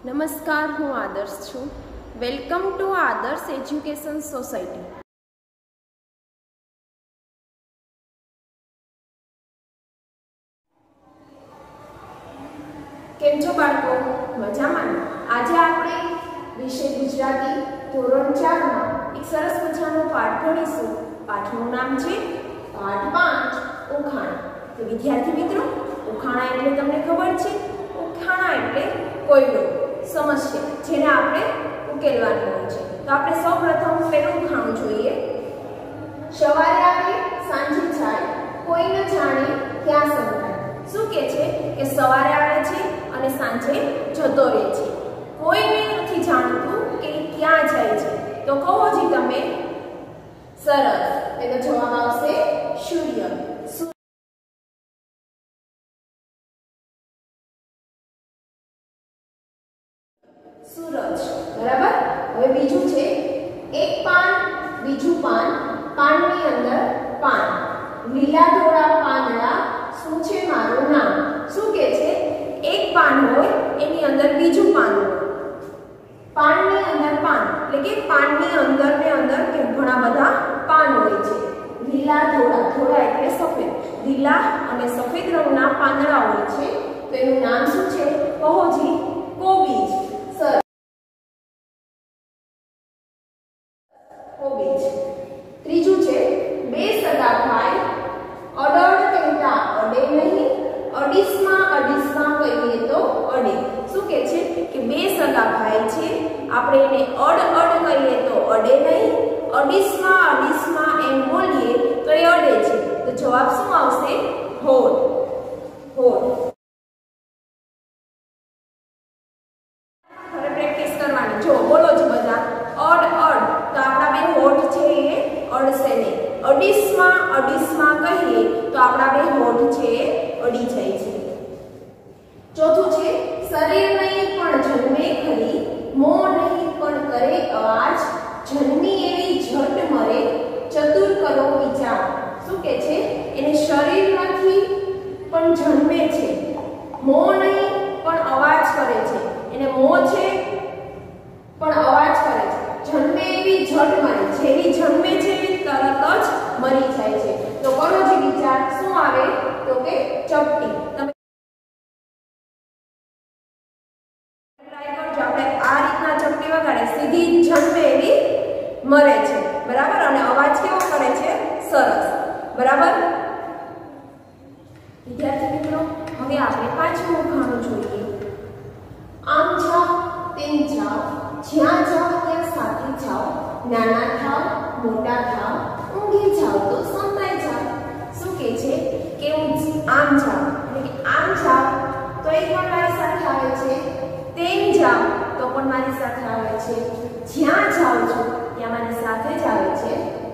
નમસ્કાર, હું આદર્શ છું. Welcome to Adarsh education society. કેમ છો બાળકો? મજામાં? આજે આપણે વિષય ગુજરાતી ધોરણ 4 માં એક સરસ મજાનો પાઠ ભણીશું. પાઠનું નામ છે પાઠ 5 ઉખાણા. તો વિદ્યાર્થી મિત્રો, ઉખાણા એટલે તમને ખબર છે? ઉખાણા એટલે કોયડો, સમસ્યા જેને આપણે ઉકેલવાની હોય છે. તો આપણે સૌપ્રથમ પેલું ઉખાણું જોઈએ. સવારે આવે સાંજે જાય, કોઈ ન જાણે ક્યાં સંતાય. શું કહે છે કે સવારે આવે છે અને સાંજે જતો રહે છે, કોઈને નથી જાણતું કે ક્યાં જાય છે. તો કહો જી તમે. સરસ, એનો જવાબ આવશે સૂર્ય. સૂરજ. બરાબર. હવે બીજું છે એક પાન બીજું પાન, પાનની અંદર પાન, લીલા ધોળા પાંદડા, શું છે મારું નામ. શું કહે છે? એક પાન હોય એની અંદર બીજું પાન હોય, પાનની અંદર પાન એટલે કે પાનની અંદર ને અંદર કે ઘણા બધા પાન હોય છે. લીલા ધોળા, ધોળા એટલે સફેદ, લીલા અને સફેદ રંગના પાંદડા હોય છે. તો એનું નામ શું છે? કહો જી. કોબીજ. સર કોબીજ. ત્રીજું છે બે સગા ભાઈ, અડડ કહેતા અડે નહીં, અડીસમાં કહીએ તો અડે. શું કહે છે કે બે સગા ભાઈ છે, આપણે એને અડ કહીએ તો અડે નહીં, અડીસમાં એમ બોલીએ તો એ અડે છે. તો જવાબ શું આવશે? હોડ. હોડ. હવે પ્રેક્ટિસ કરવાની. જો બોલો છો બધા. અડ તો આપણા બે હોઠ છે એ અડશે નહીં. અડીસમાં કહીએ તો આપણા બે હોઠ છે એ અડી જાય છે. ચોથું છે શરીર નહીં પણ જન્મે ખરી, મોં નહીં પણ કરે અવાજ, જન્મી એવી ઝટ મરે, ચતુર કરો વિચાર. શું કે છે? એને શરીર નથી પણ જન્મે છે, મોં નહીં પણ અવાજ કરે છે. એને મોં છે પણ અવાજ કરે છે. જન્મે એવી ઝટ મરે, જેવી જન્મે છે તરત જ મરી જાય છે. તો કરો જે વિચાર. શું આવે? તો કે ચપટી. તમે આપણે આ રીતના ચપટી વગાડે, સીધી જન્મે એવી મરે છે. બરાબર. અને અવાજ કેવો કરે છે? સરસ. બરાબર. વિદ્યાર્થી મિત્રો, હવે આપણે પાંચમું ઉખાણું જોઈએ. આમ જાઓ તેમ જાઓ, જ્યાં જાઓ ત્યાં સાથે જાઓ, નાના થાવ મોટા થાવ, ઊંઘી જાઓ તો સંતાઈ જાઓ. શું કહે છે કે આમ જાઓ એટલે કે આમ જાઓ તો એ પણ મારી સાથે આવે છે, તેમ જાઓ તો પણ મારી સાથે આવે છે, જ્યાં જાઓ છો ત્યાં મારી સાથે જ આવે છે,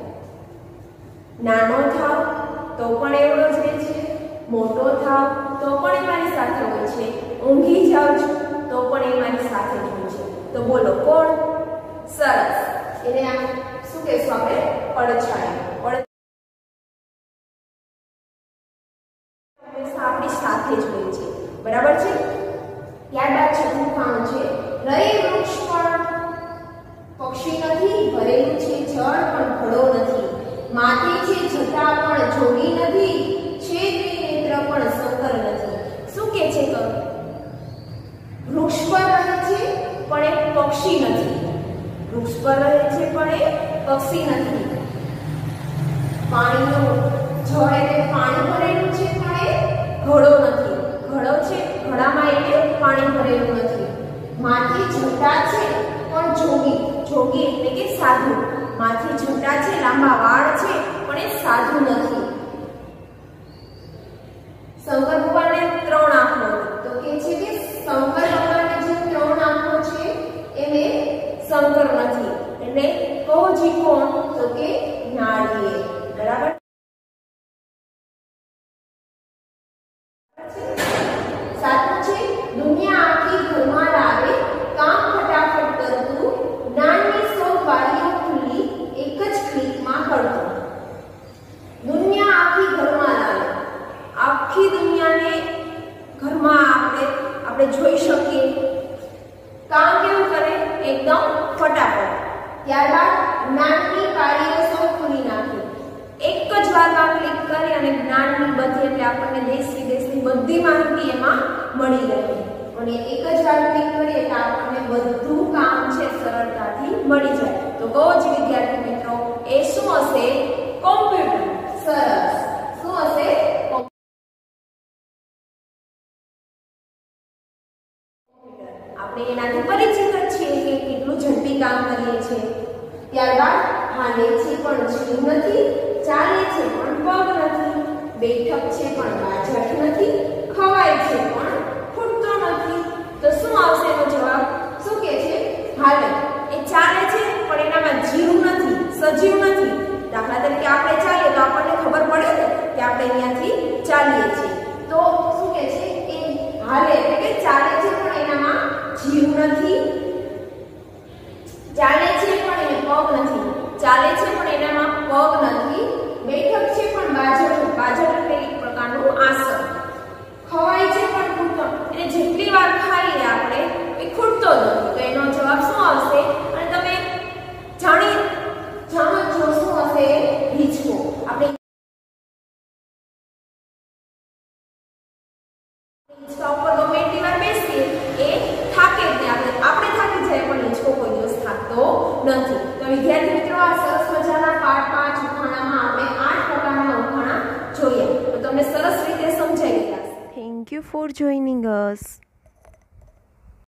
નાનો થાવ તો પણ એવડો જ રહે છે, મોટો થાવ તો પણ એ મારી સાથે હોય છે, ઊંઘી જાઓ છો તો પણ એ મારી સાથે જ હોય છે. તો બોલો કોણ? સરસ. એને આમ શું કહેશું આપણે? પડછાયો. આપણી સાથે જ હોય છે. બરાબર છે. ત્યારબાદ છઠ્ઠું ઉખાણું છે રહી વૃક્ષ પણ પક્ષી નથી, ભરેલું છે જળ પણ ઘડો નથી, માથે છે છતાં પણ જોડી નથી, છે નેત્ર પણ શંકર નથી. શું કે છે? વૃક્ષ પર રહે છે પણ એ પક્ષી નથી, વૃક્ષ પર રહે છે પણ એ પક્ષી નથી, પાણીનું જળ એટલે પાણી ભરેલું છે પણ એ ઘડો નથી, ઘડો છે ઘડામાં એને પાણી ભરેલું નથી, માથે જટા છે પણ જોગી એટલે કે સાધુ, માથે જટા છે લાંબા વાળ છે પણ એ સાધુ નથી. શંકર ભગવાનને 3 આંખો, તો કે છે કે શંકર ભગવાનને જે 3 આંખો છે એને શંકર નથી. એટલે કહો જી કોણ? તો કે નાળિયેર. બરાબર. સાચું છે દુનિયા આખી ઘરમાં લાવે, કામ ફટાફટ કરતું, જ્ઞાનની સૌ બારીઓ ખુલ્લી, એક જ ક્લિકમાં કરતું. દુનિયા આખી ઘરમાં લાવે, આખી દુનિયાને ઘરમાં આપણે જોઈ શકીએ જ્ઞાનની બધી એટલે આપણને દેશ વિદેશની બધી માહિતી એમાં મળી રહે અને એક જ વાર ક્લિક કરીએ એટલે આપણને બધું કામ છે સરળતાથી મળી જાય। તો કહો જ વિદ્યાર્થી મિત્રો એ શું હશે? કોમ્પ્યુટર। સરસ, શું હશે? આપણે એનાથી પરિચિત જ છીએ કે કેટલું ઝડપી કામ કરીએ છીએ। ત્યારબાદ હાલે છે પણ જીવ નથી, ચાલે છે પણ પગ નથી, બેઠક છે પણ બાજટ નથી, ખવાય છે પણ ખૂટતો નથી। તો શું આવશે એનો જવાબ? શું કહે છે? હાલે। એ ચાલે છે પણ એનામાં જીવ નથી, સજીવ નથી। દાખલા તરીકે આપણે ચાલીએ તો આપણને ખબર પડે ને કે આપણે અહીંયાથી ચાલીએ છીએ। તો શું કહે છે? એ હાલે એટલે કે ચાલે છે પણ એનામાં જીવ નથી, ચાલે છે પણ એને પગ નથી, ચાલે છે પણ એનામાં પગ નથી, બેઠક છે પણ બાજટ એટલે એક પ્રકારનું આસન, ખવાય છે પણ ખૂટતો એટલે જેટલી વાર ખાઈએ આપણે એ ખૂટતો નથી। તો એનો જવાબ શું આવશે? અને તમે જાણો છો શું હશે? હિંચકો। આપણે હિંચકા ઉપર ગમે એટલી વાર બેસીએ એ થાકે જ નહીં, આપણે થાકી જાય પણ હિંચકો કોઈ દિવસ થાકતો નથી। તો વિદ્યાર્થી મિત્રો આ સરસ મજાના પાઠ 5 ઉખાણામાં આપણે 8 પ્રકારના ઉખાણા જોયા। તો તમને સરસ રીતે સમજાઈ ગયા। Thank you for joining us.